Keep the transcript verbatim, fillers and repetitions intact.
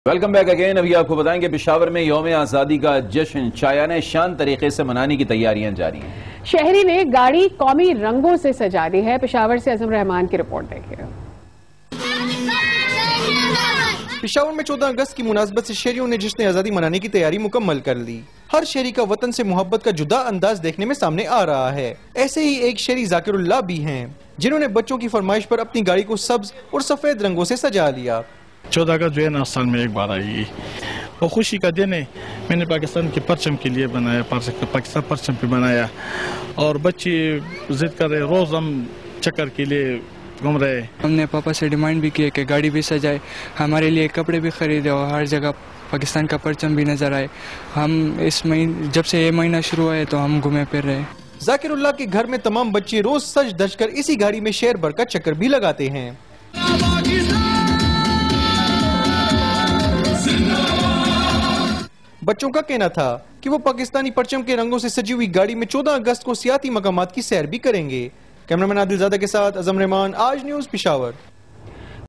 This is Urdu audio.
Welcome back again. ابھی آپ کو بتائیں کہ پشاور میں یوم آزادی کا جشن شایانہ شان طریقے سے منانے کی تیاریاں جاری ہیں۔ شہری نے گاڑی قومی رنگوں سے سجا دی ہے۔ پشاور سے عظم رحمان کی رپورٹ دیکھیں۔ پشاور میں چودہ اگست کی مناسبت سے شہریوں نے جشن آزادی منانے کی تیاری مکمل کر لی۔ ہر شہری کا وطن سے محبت کا جدا انداز دیکھنے میں سامنے آ رہا ہے۔ ایسے ہی ایک شہری ذاکر اللہ بھی ہیں جنہوں نے بچوں کی فرمائش پر اپنی گاڑی کو سبز اور سفید رنگوں سے سجا لیا۔ چودہ اگست جو ہے نا سال میں ایک بار آئے گی، وہ خوشی کا دن ہے۔ میں نے پاکستان کے پرچم کے لیے بنایا، پاکستان پرچم پہ بنایا، اور بچے ضد کر رہے، روز ہم چکر کے لیے گھوم رہے۔ ہم نے پاپا سے ڈیمانڈ بھی کی کہ گاڑی بھی سجائے، ہمارے لیے کپڑے بھی خریدے اور ہر جگہ پاکستان کا پرچم بھی نظر آئے۔ ہم اس مہینے جب سے یہ مہینہ شروع ہوا ہے تو ہم گھومے پھر رہے۔ ذاکر اللہ کے گھر میں تمام بچے روز سج دج کر اسی گاڑی میں شہر بھر کا چکر بھی لگاتے ہیں۔ بچوں کا کہنا تھا کہ وہ پاکستانی پرچم کے رنگوں سے سجی ہوئی گاڑی میں چودہ اگست کو سیاحتی مقامات کی سیر بھی کریں گے۔ کیمرہ مین عادل زادہ کے ساتھ عظم رحمان، آج نیوز، پشاور۔